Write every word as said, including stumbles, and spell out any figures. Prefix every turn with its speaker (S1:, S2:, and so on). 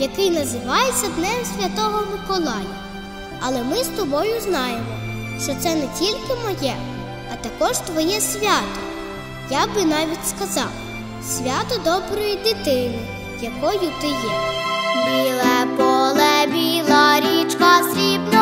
S1: який називається Днем Святого Миколая. Але ми з тобою знаємо, що це не тільки моє, а також твоє свято. Я би навіть сказав, свято доброї дитини, якою ти є.
S2: Біле поле, біла річка, срібно